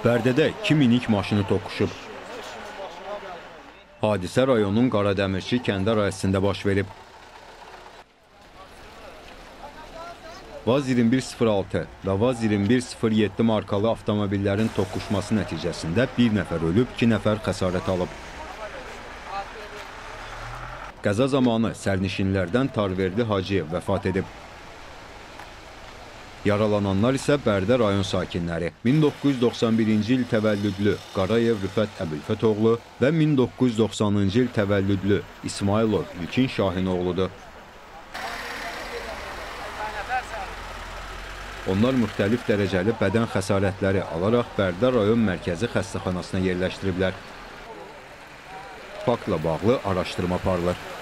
Bərdədə 2 minik maşını toqquşub. Hadisə rayonun Qaradəmirçi kəndi ərazisində baş verib. VAZ 2106 və VAZ 2107 markalı avtomobillərin toqquşması nəticəsində bir nəfər ölüb, 2 nəfər xəsarət alıb. Qəza zamanı sərnişinlərdən Tarverdi Hacıyev vəfat edib. Yaralananlar isə Bərdə rayon sakinləri 1991-ci il təvəllüdlü Qarayev Rüfət Əbülfətoğlu və 1990-cı il təvəllüdlü İsmailov İlkin Şahinoğludur. Onlar müxtəlif dərəcəli bədən xəsarətləri alaraq Bərdə rayon mərkəzi xəstəxanasına yerləşdiriblər. Faktla bağlı araşdırma aparılır.